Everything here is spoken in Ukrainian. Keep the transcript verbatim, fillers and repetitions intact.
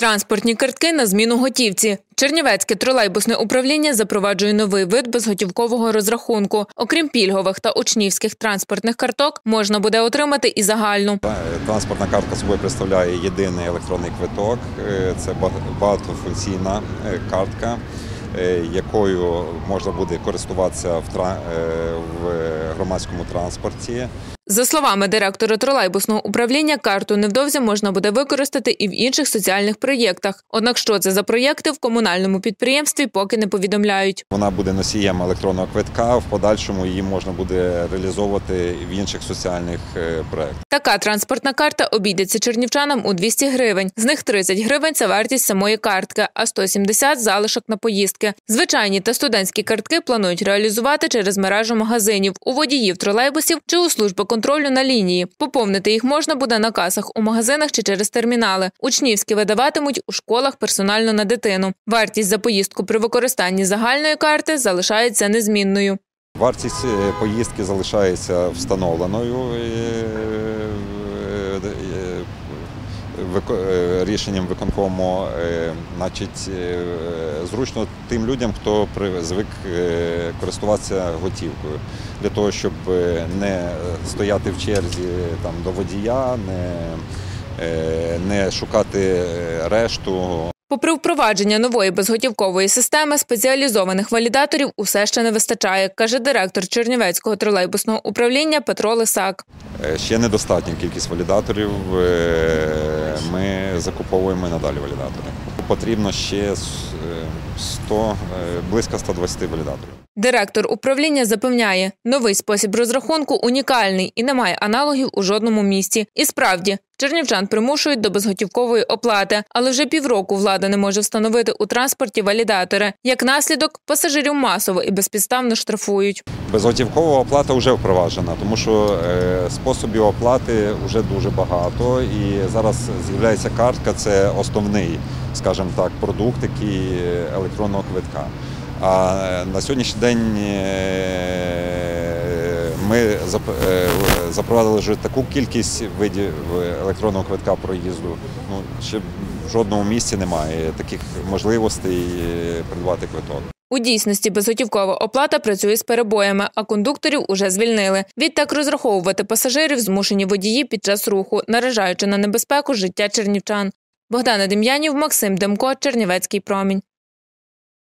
Транспортні картки на зміну готівці. Чернівецьке тролейбусне управління запроваджує новий вид безготівкового розрахунку. Окрім пільгових та учнівських транспортних карток, можна буде отримати і загальну. Транспортна картка собою представляє єдиний електронний квиток. Це багатофункційна картка, якою можна буде користуватися в громадському транспорті. За словами директора тролейбусного управління, карту невдовзі можна буде використати і в інших соціальних проєктах. Однак що це за проєкти, в комунальному підприємстві поки не повідомляють. Вона буде носієм електронного квитка, в подальшому її можна буде реалізовувати в інших соціальних проєктах. Така транспортна карта обійдеться чернівчанам у двісті гривень. З них тридцять гривень – це вартість самої картки, а сто сімдесят – залишок на поїздки. Звичайні та студентські картки планують реалізувати через мережу магазинів, у водіїв тролейбусів чи у служби контролю на лінії. Поповнити їх можна буде на касах у магазинах чи через термінали. Учнівські видаватимуть у школах персонально на дитину. Вартість за поїздку при використанні загальної карти залишається незмінною. Вартість поїздки залишається встановленою рішенням виконкому. Значить, зручно тим людям, хто звик користуватися готівкою, для того, щоб не стояти в черзі там, до водія, не, не шукати решту. Попри впровадження нової безготівкової системи, спеціалізованих валідаторів усе ще не вистачає, каже директор Чернівецького тролейбусного управління Петро Лисак. Ще недостатня кількість валідаторів, ми закуповуємо надалі валідатори. Потрібно ще сто, близько ста двадцяти валідаторів. Директор управління запевняє, новий спосіб розрахунку унікальний і не має аналогів у жодному місті. І справді, чернівчан примушують до безготівкової оплати, але вже півроку влада не може встановити у транспорті валідатори. Як наслідок, пасажирів масово і безпідставно штрафують. Безготівкова оплата вже впроваджена, тому що способів оплати вже дуже багато. І зараз з'являється картка – це основний, скажімо так, продукт, який електронного квитка. А на сьогоднішній день ми запровадили вже таку кількість видів електронного квитка проїзду. Ну, ще в жодному місці немає таких можливостей придбати квиток. У дійсності безготівкова оплата працює з перебоями, а кондукторів уже звільнили. Відтак розраховувати пасажирів змушені водії під час руху, наражаючи на небезпеку життя чернівчан. Богдана Дем'янів, Максим Демко, Чернівецький промінь.